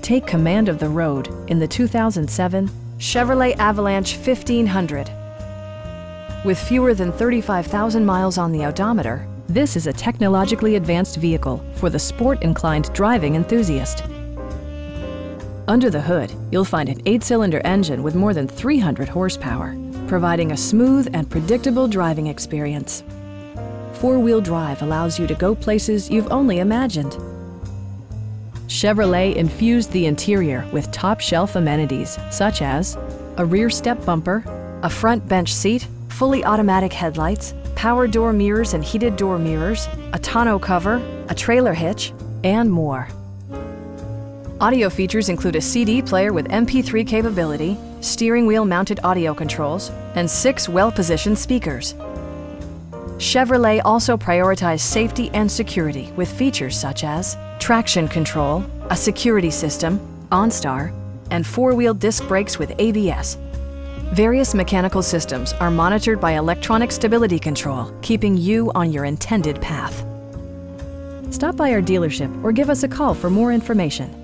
Take command of the road in the 2007 Chevrolet Avalanche 1500. With fewer than 35,000 miles on the odometer, this is a technologically advanced vehicle for the sport-inclined driving enthusiast. Under the hood, you'll find an 8-cylinder engine with more than 300 horsepower, providing a smooth and predictable driving experience. Four-wheel drive allows you to go places you've only imagined. Chevrolet infused the interior with top-shelf amenities such as a rear step bumper, a front bench seat, fully automatic headlights, power door mirrors and heated door mirrors, a tonneau cover, a trailer hitch, and more. Audio features include a CD player with MP3 capability, steering wheel mounted audio controls, and 6 well-positioned speakers. Chevrolet also prioritized safety and security with features such as traction control, a security system, OnStar, and 4-wheel disc brakes with ABS. Various mechanical systems are monitored by electronic stability control, keeping you on your intended path. Stop by our dealership or give us a call for more information.